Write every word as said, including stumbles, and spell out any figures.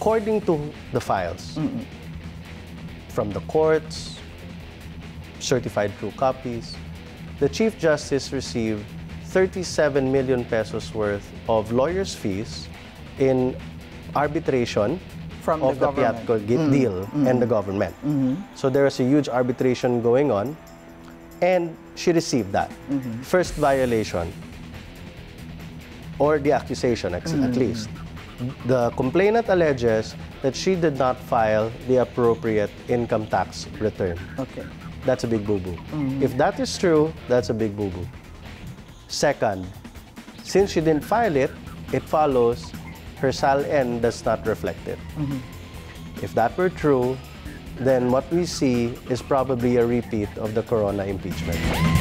according to the files, mm-mm. from the courts, certified true copies, the Chief Justice received thirty-seven million pesos worth of lawyers' fees in arbitration from of the, the Piatco mm-hmm. deal mm-hmm. and the government. Mm-hmm. So there was a huge arbitration going on, and she received that. Mm-hmm. First violation, or the accusation at, mm-hmm. at least. The complainant alleges that she did not file the appropriate income tax return. Okay. That's a big boo-boo. Mm-hmm. If that is true, that's a big boo-boo. Second, since she didn't file it, it follows her S A L-N does not reflect it. Mm-hmm. If that were true, then what we see is probably a repeat of the Corona impeachment.